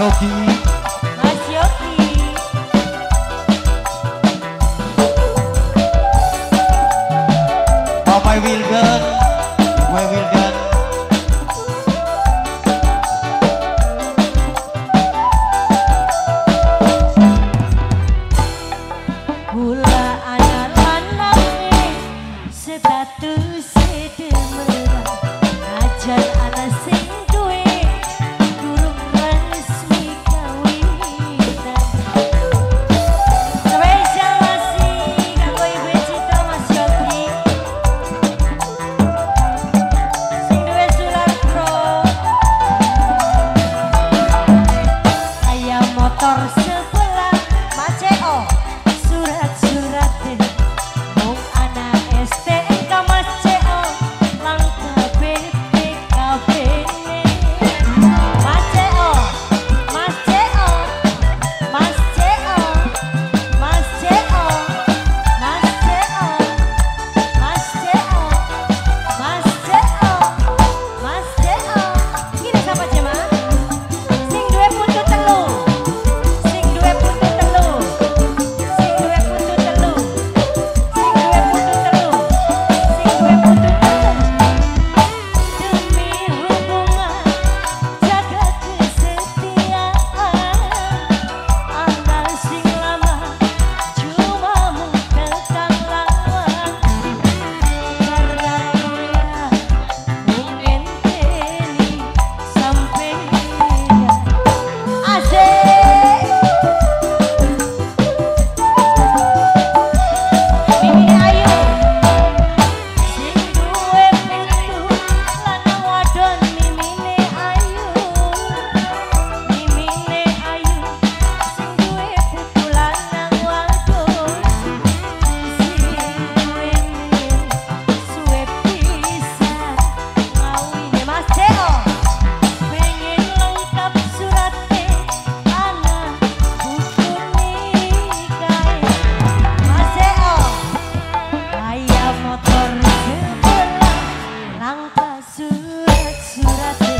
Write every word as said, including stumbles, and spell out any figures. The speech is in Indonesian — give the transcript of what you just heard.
Yogi. Mas Yogi. Mama Wilgan, Mama Wilgan. Kula anak lanang status demeran najan ana sing duwe durung resmi kawinan. Spesial masih kanggo Ibu Citra Mas Yogi sing duwe Sularpro. Ayam motor sebelah Maceo surat-surat mung anak S T N K Mas Ceo langka B P K B Mas Ceo Mas Ceo Mas Ceo Mas Ceo Mas Ceo Mas Ceo Mas Ceo Mas Ceo ini siapa jemaah sing duwe putu telu sing duwe putu telu sing duwe putu telu sing duwe putu telu sing duwe putu telu demi hubungan jaga kesetiaan anak sing lama cuma mengkekang lawan karena dia mungkin teli sampai asik Mimine ayu sing duwe pintu lanang wadon mimine ayu mimine ayu sing duwe pintu lanang wadon sing duwe suwe pisan ngawine Mas Ceo pengen lengkap surate anak buku nikahe Mas Ceo ayam motor sebelah langkah surat-surat